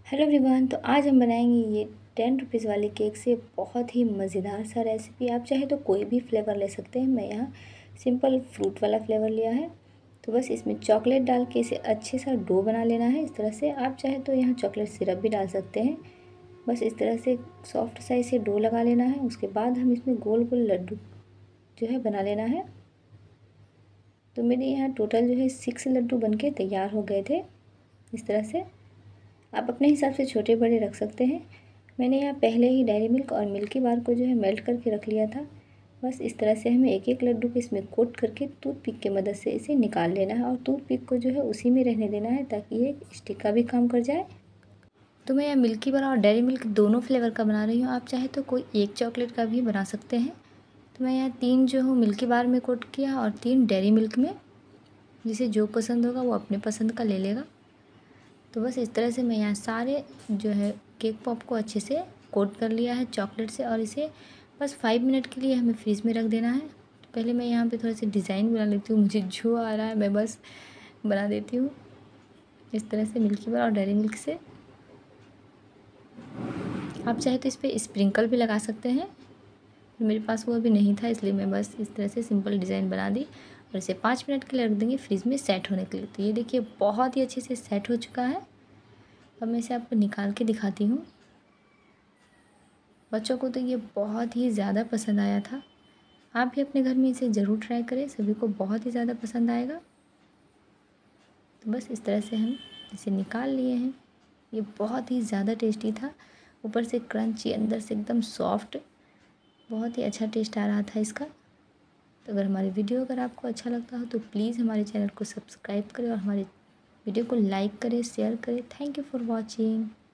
Hello everyone. तो आज हम बनाएंगे ये 10 रुपीज़ वाले केक से बहुत ही मज़ेदार सा रेसिपी। आप चाहे तो कोई भी फ्लेवर ले सकते हैं। मैं यहाँ सिंपल फ्रूट वाला फ्लेवर लिया है। तो बस इसमें चॉकलेट डाल के इसे अच्छे सा डो बना लेना है इस तरह से। आप चाहे तो यहाँ चॉकलेट सिरप भी डाल सकते हैं। बस इस तरह से सॉफ्ट सा इसे डो लगा लेना है। उसके बाद हम इसमें गोल गोल लड्डू जो है बना लेना है। तो मेरे यहाँ टोटल जो है 6 लड्डू बन के तैयार हो गए थे इस तरह से। आप अपने हिसाब से छोटे बड़े रख सकते हैं। मैंने यहाँ पहले ही डेयरी मिल्क और मिल्की बार को जो है मेल्ट करके रख लिया था। बस इस तरह से हमें एक एक लड्डू को इसमें कोट करके टूथपिक की मदद से इसे निकाल लेना है और टूथपिक को जो है उसी में रहने देना है ताकि ये स्टिक का भी काम कर जाए। तो मैं यहाँ मिल्की बार और डेयरी मिल्क दोनों फ्लेवर का बना रही हूँ। आप चाहे तो कोई एक चॉकलेट का भी बना सकते हैं। तो मैं यहाँ 3 जो हूँ मिल्की बार में कोट किया और 3 डेयरी मिल्क में। जिसे जो पसंद होगा वो अपने पसंद का ले लेगा। तो बस इस तरह से मैं यहाँ सारे जो है केक पॉप को अच्छे से कोट कर लिया है चॉकलेट से और इसे बस 5 मिनट के लिए हमें फ्रीज़ में रख देना है। तो पहले मैं यहाँ पे थोड़ा सा डिज़ाइन बना लेती हूँ। मुझे जो आ रहा है मैं बस बना देती हूँ इस तरह से मिल्की बार और डेयरी मिल्क से। आप चाहे तो इस पर स्प्रिंकल भी लगा सकते हैं। मेरे पास वो अभी नहीं था इसलिए मैं बस इस तरह से सिंपल डिज़ाइन बना दी और इसे 5 मिनट के लिए रख देंगे फ्रिज में सेट होने के लिए। तो ये देखिए बहुत ही अच्छे से सेट हो चुका है। अब मैं इसे आपको निकाल के दिखाती हूँ। बच्चों को तो ये बहुत ही ज़्यादा पसंद आया था। आप भी अपने घर में इसे ज़रूर ट्राई करें, सभी को बहुत ही ज़्यादा पसंद आएगा। तो बस इस तरह से हम इसे निकाल लिए हैं। ये बहुत ही ज़्यादा टेस्टी था, ऊपर से क्रंची, अंदर से एकदम सॉफ्ट। बहुत ही अच्छा टेस्ट आ रहा था इसका। तो अगर हमारी वीडियो अगर आपको अच्छा लगता हो तो प्लीज़ हमारे चैनल को सब्सक्राइब करें और हमारे वीडियो को लाइक करें, शेयर करें। Thank you for watching.